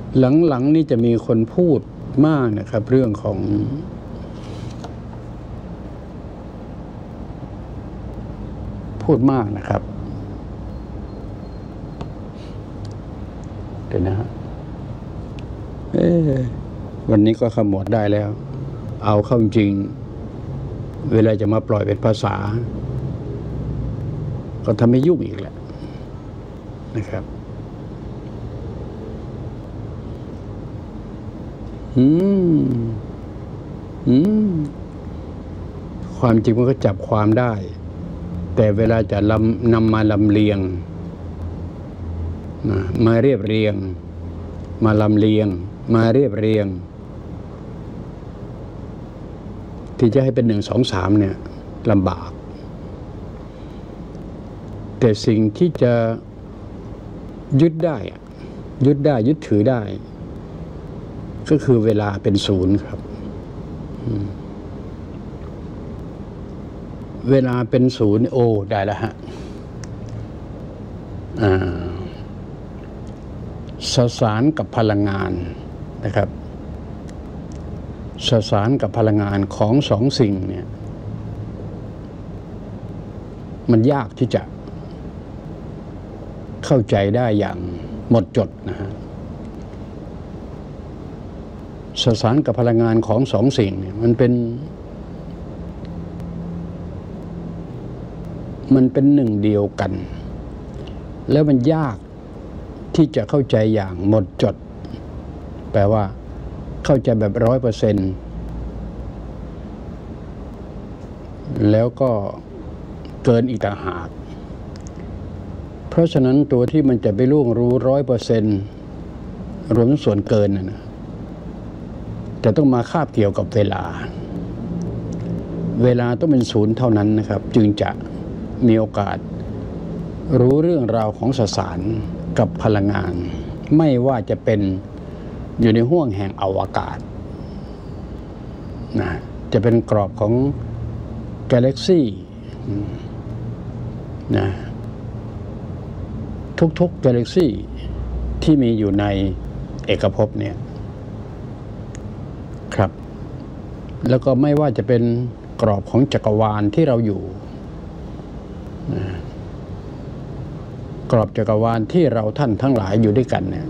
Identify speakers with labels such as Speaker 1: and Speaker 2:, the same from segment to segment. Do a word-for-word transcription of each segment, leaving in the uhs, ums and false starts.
Speaker 1: หลังๆนี่จะมีคนพูดมากนะครับเรื่องของพูดมากนะครับเดี๋ยวนะฮะเอ๊ะวันนี้ก็ขมวดได้แล้วเอาเข้าจริงเวลาจะมาปล่อยเป็นภาษาก็ทำให้ยุ่งอีกแหละนะครับอืมอืมความจริงมันก็จับความได้แต่เวลาจะลำนำมาลำเลียงมาเรียบเรียงมาลำเลียงมาเรียบเรียงที่จะให้เป็นหนึ่งสองสามเนี่ยลำบากแต่สิ่งที่จะยึดได้ยึดได้ยึดถือได้ก็คือเวลาเป็นศูนย์ครับเวลาเป็นศูนย์โอ้ได้แล้วฮะสสารกับพลังงานนะครับสสารกับพลังงานของสองสิ่งเนี่ยมันยากที่จะเข้าใจได้อย่างหมดจดนะฮะสสารกับพลังงานของสองสิ่งเนี่ยมันเป็นมันเป็นหนึ่งเดียวกันแล้วมันยากที่จะเข้าใจอย่างหมดจดแปลว่าเข้าใจแบบร้อยเปอร์เซ็นต์แล้วก็เกินอีกต่างหากเพราะฉะนั้นตัวที่มันจะไปล่วงรู้ร้อยเปอร์เซ็นต์รวมทั้งส่วนเกินนะนะจะต้องมาคาบเกี่ยวกับเวลาเวลาต้องเป็นศูนย์เท่านั้นนะครับจึงจะมีโอกาสรู้เรื่องราวของสสารกับพลังงานไม่ว่าจะเป็นอยู่ในห้วงแห่งอวกาศนะจะเป็นกรอบของกาแล็กซี่นะทุกๆกาแล็กซี่ที่มีอยู่ในเอกภพเนี่ยครับแล้วก็ไม่ว่าจะเป็นกรอบของจักรวาลที่เราอยู่นะกรอบจักรวาลที่เราท่านทั้งหลายอยู่ด้วยกันเนี่ย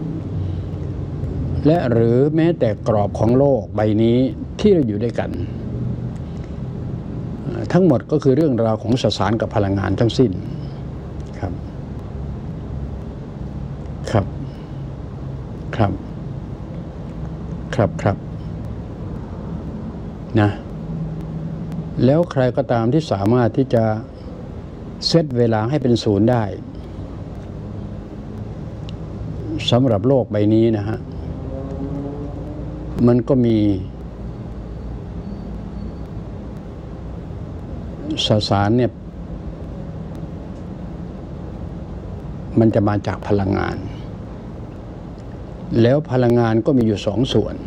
Speaker 1: และหรือแม้แต่กรอบของโลกใบนี้ที่เราอยู่ด้วยกันทั้งหมดก็คือเรื่องราวของสสารกับพลังงานทั้งสิ้นครับครับครับครับครับนะแล้วใครก็ตามที่สามารถที่จะเซตเวลาให้เป็นศูนย์ได้สำหรับโลกใบนี้นะฮะมันก็มีสสารเนี่ยมันจะมาจากพลังงานแล้วพลังงานก็มีอยู่สองส่วน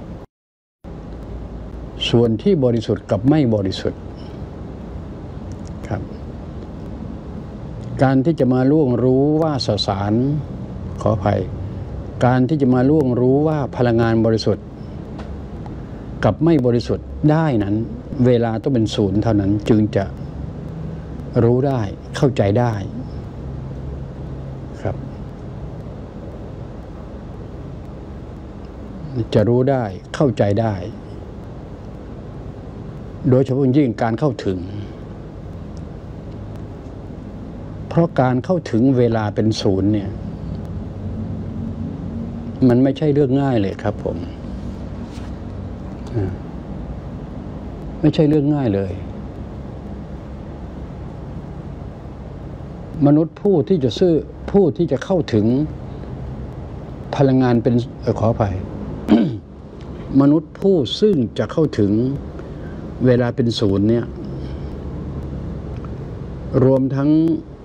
Speaker 1: ส่วนที่บริสุทธิ์กับไม่บริสุทธิ์ครับการที่จะมาล่วงรู้ว่าสสารขออภัยการที่จะมาล่วงรู้ว่าพลังงานบริสุทธิ์กับไม่บริสุทธิ์ได้นั้นเวลาต้องเป็นศูนย์เท่านั้นจึงจะรู้ได้เข้าใจได้ครับจะรู้ได้เข้าใจได้โดยเฉพาะยิ่งการเข้าถึงเพราะการเข้าถึงเวลาเป็นศูนย์เนี่ยมันไม่ใช่เรื่องง่ายเลยครับผมไม่ใช่เรื่องง่ายเลยมนุษย์ผู้ที่จะซื่อผู้ที่จะเข้าถึงพลังงานเป็นขออภัย มนุษย์ผู้ซึ่งจะเข้าถึงเวลาเป็นศูนย์เนี่ยรวมทั้ง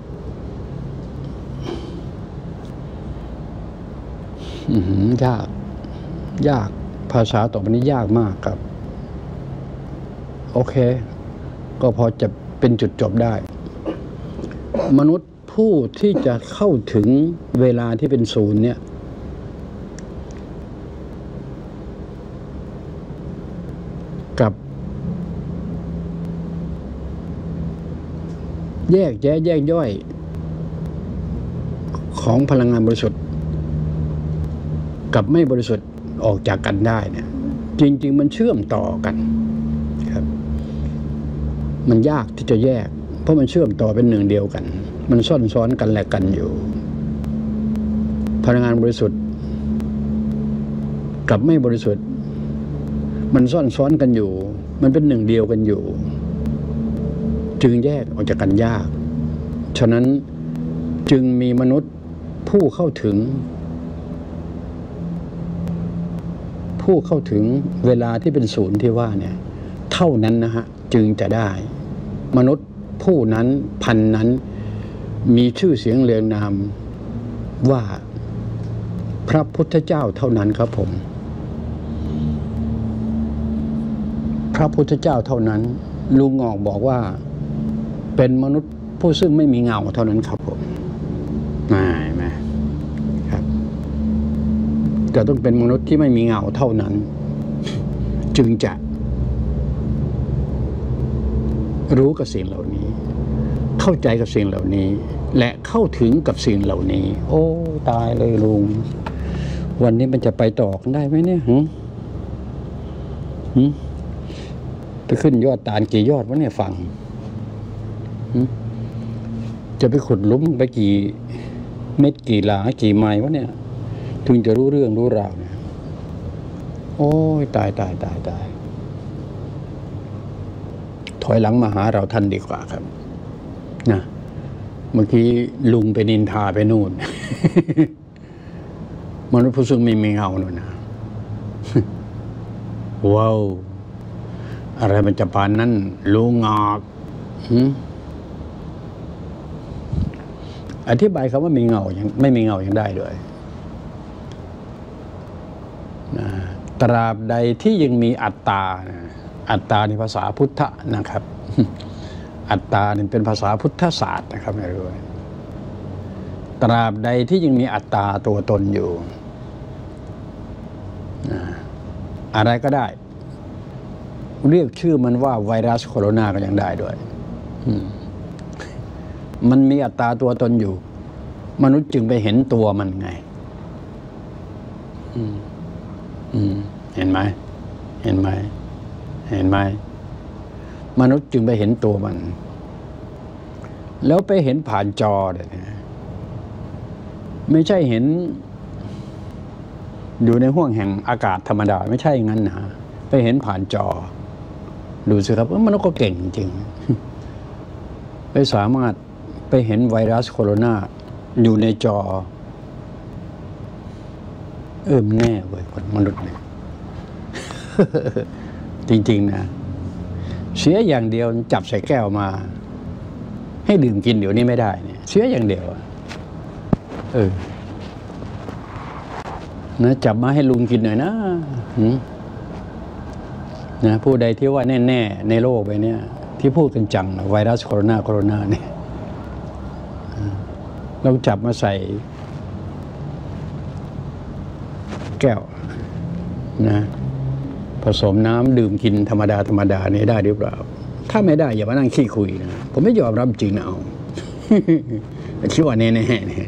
Speaker 1: ยากยากภาษาต่อไปนี้ยากมากครับโอเคก็พอจะเป็นจุดจบได้มนุษย์ผู้ที่จะเข้าถึงเวลาที่เป็นศูนย์เนี่ยกับแยกแยะแยกย่อยของพลังงานบริสุทธิ์กับไม่บริสุทธิ์ออกจากกันได้เนี่ยจริงๆมันเชื่อมต่อกันครับมันยากที่จะแยกเพราะมันเชื่อมต่อเป็นหนึ่งเดียวกันมันซ่อนซ้อนกันและกันอยู่พลังงานบริสุทธิ์กับไม่บริสุทธิ์มันซ่อนซ้อนกันอยู่มันเป็นหนึ่งเดียวกันอยู่จึงแยกออกจากกันยากฉะนั้นจึงมีมนุษย์ผู้เข้าถึงผู้เข้าถึงเวลาที่เป็นศูนย์ที่ว่าเนี่ยเท่านั้นนะฮะจึงจะได้มนุษย์ผู้นั้นพันนั้นมีชื่อเสียงเรียงนามว่าพระพุทธเจ้าเท่านั้นครับผมพระพุทธเจ้าเท่านั้นลุงงอกบอกว่าเป็นมนุษย์ผู้ซึ่งไม่มีเงาเท่านั้นครับผมไม่ไม่ครับจะต้องเป็นมนุษย์ที่ไม่มีเงาเท่านั้นจึงจะรู้กับสิ่งเหล่านี้เข้าใจกับสิ่งเหล่านี้และเข้าถึงกับสิ่งเหล่านี้โอ้ตายเลยลุงวันนี้มันจะไปต่อกันได้ไหมเนี่ยหึหึไปขึ้นยอดตาลกี่ยอดวะเนี่ยฟังจะไปขุดลุ่มไปกี่เม็ดกี่หลากี่ไม้วะเนี่ยถึงจะรู้เรื่องรู้ราวเนี่ยโอ้ยตายตายตายตายถอยหลังมาหาเราท่านดีกว่าครับนะเมื่อกี้ลุงไปนินทาไปนู่น มนุษย์ผู้ซึ่งไม่มีเงานู่นนะว้าวอะไรมันจะปานนั้นลุงงอกอธิบายคำว่ามีเงายังไม่มีเงายังได้ด้วยนะตราบใดที่ยังมีอัตตานะอัตตาในภาษาพุทธนะครับ อัตตาเนี่ยเป็นภาษาพุทธศาสตร์นะครับไม่รู้ตราบใดที่ยังมีอัตตาตัวตนอยู่นะอะไรก็ได้เรียกชื่อมันว่าไวรัสโคโรนาก็ยังได้ด้วยมันมีอัตตาตัวตนอยู่มนุษย์จึงไปเห็นตัวมันไงเห็นไหมเห็นไหมเห็นไหมมนุษย์จึงไปเห็นตัวมันแล้วไปเห็นผ่านจอเลยนะไม่ใช่เห็นอยู่ในห้วงแห่งอากาศธรรมดาไม่ใช่งั้นนะไปเห็นผ่านจอดูสิครับมนุษย์ก็เก่งจริงไปสามารถไปเห็นไวรัสโคโรนาอยู่ในจอเอิ่มแน่เว้ยคนมนุษย์เนี่ย จริงๆนะเสียอย่างเดียวจับใส่แก้วมาให้ดื่มกินเดี๋ยวนี้ไม่ได้เนี่ยเสียอย่างเดียวเออนะจับมาให้ลุงกินหน่อยนะนะผู้ใดที่ว่าแน่ๆในโลกไปเนี่ยที่พูดกันจังไวรัสโคโรนาโคโรนาเนี่ยลองจับมาใส่แก้วนะผสมน้ำดื่มกินธรรมดาธรรมดาเนี่ยได้หรือเปล่าถ้าไม่ได้อย่ามานั่งขี้คุยนะผมไม่ยอมรับจริงนะเอา คิดว่าแน่ๆเนี่ย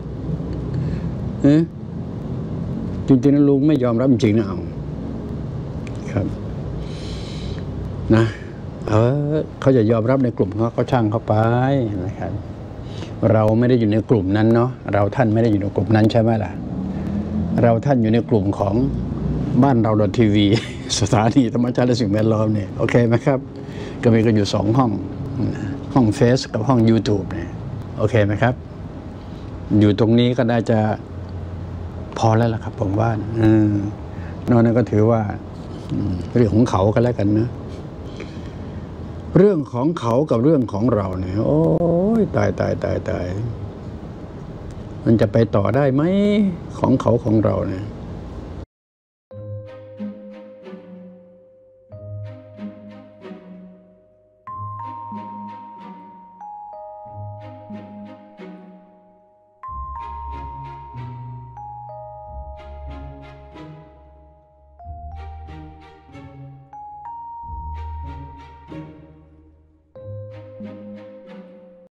Speaker 1: จริงๆนะลุงไม่ยอมรับจริงนะเอาครับนะเออเขาจะยอมรับในกลุ่มเขาก็ช่างเขาไปนะครับเราไม่ได้อยู่ในกลุ่มนั้นเนาะเราท่านไม่ได้อยู่ในกลุ่มนั้นใช่ไหมล่ะเราท่านอยู่ในกลุ่มของบ้านเราดอททีวีสถานีธรรมชาติและสิ่งแวดล้อมเนี่ยโอเคไหมครับก็มีกันอยู่สองห้องห้องเฟซกับห้อง YouTube เนี่ยโอเคไหมครับอยู่ตรงนี้ก็น่าจะพอแล้วล่ะครับผมว่านอกนั้นก็ถือว่าเรื่องของเขาก็แล้วกันนะเรื่องของเขากับเรื่องของเราเนี่ยโอ้ยตายตายตายตายมันจะไปต่อได้ไหมของเขาของเราเนี่ย